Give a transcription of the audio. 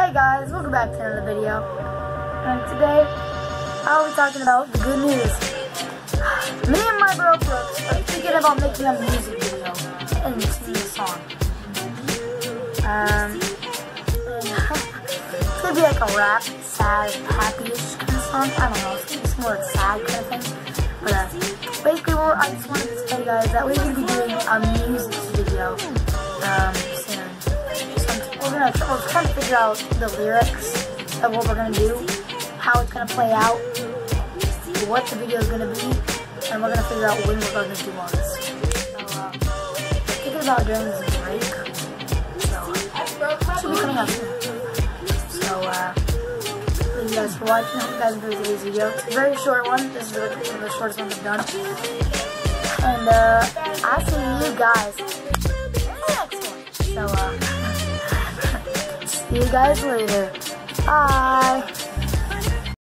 Hey guys, welcome back to another video. And today, I'll be talking about the good news. Me and my bro Brooks are thinking about making a music video and singing a song. It's gonna be like a rap, sad, happy-ish kind of song. I don't know, it's more sad kind of thing. But basically, I just wanted to tell you guys that we're gonna be doing a music video soon. We're trying to figure out the lyrics of what we're gonna do, how it's gonna play out, what the video is gonna be, and we're gonna figure out when we're gonna do all this. So, thinking about doing this break, so it should be coming out soon. So, thank you guys for watching. I hope you guys enjoyed today's video. It's a very short one. This is one of the shortest ones I've done. And I'll see you guys in the next one. So, see you guys later. Bye.